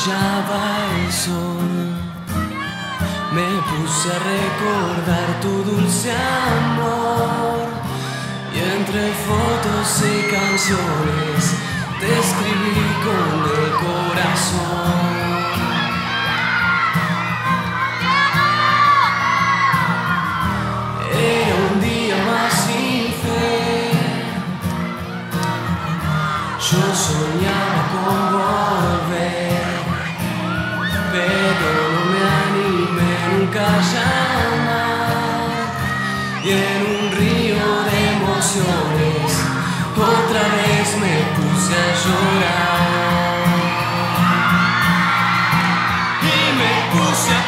brillaba el sol, me puse a recordar tu dulce amor, y entre fotos y canciones te escribí con el corazón. Era un día más sin fe, yo soñaba con volver, pero no me animé nunca a llamar, y en un río de emociones otra vez me puse a llorar, y me puse a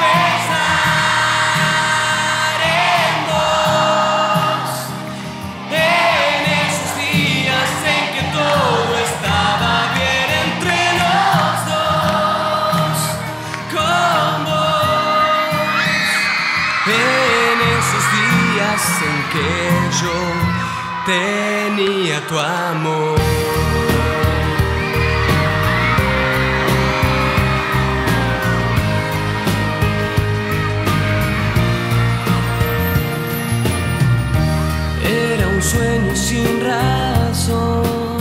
pensar en vos, en esos días en que todo estaba bien entre los dos, con vos, en esos días en que yo tenía tu amor. Era un sueño sin razón,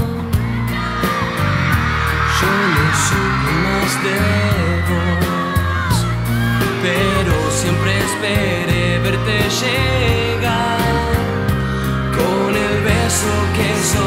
yo no supe más de vos, pero siempre esperé verte llegar con el beso que soy.